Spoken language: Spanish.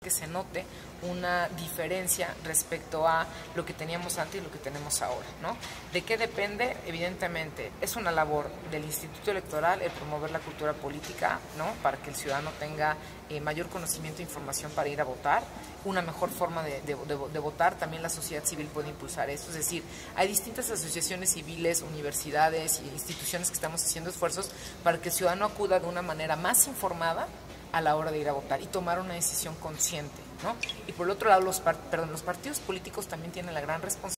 que se note una diferencia respecto a lo que teníamos antes y lo que tenemos ahora, ¿no? ¿De qué depende? Evidentemente, es una labor del Instituto Electoral el promover la cultura política, ¿no? Para que el ciudadano tenga mayor conocimiento e información para ir a votar, una mejor forma de votar. También la sociedad civil puede impulsar eso, es decir, hay distintas asociaciones civiles, universidades e instituciones que estamos haciendo esfuerzos para que el ciudadano acuda de una manera más informada a la hora de ir a votar y tomar una decisión consciente, ¿no? Y por el otro lado, los partidos políticos también tienen la gran responsabilidad